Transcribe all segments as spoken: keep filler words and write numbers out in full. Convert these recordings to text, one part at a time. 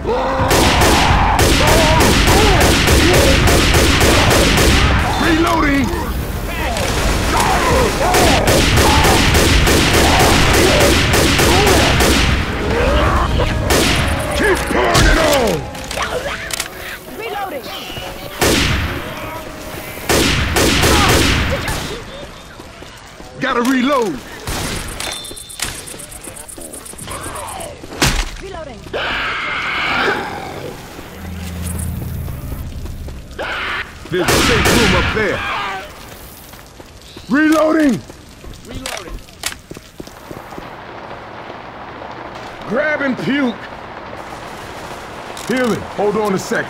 Reloading! Keep pouring it on! Reloading! Gotta reload! Reloading! There's a safe room up there. Reloading! Reloading. Grab and puke! Healing. Hold on a second.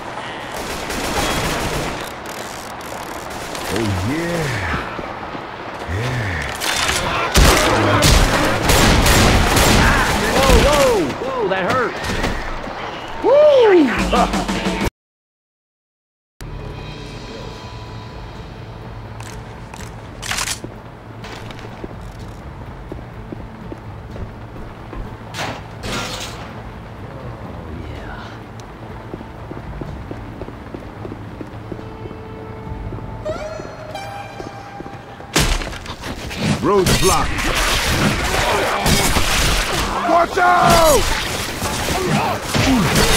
Oh, yeah. Whoa, whoa! Whoa, that hurt. Woo! Ah. Road's blocked. Watch out!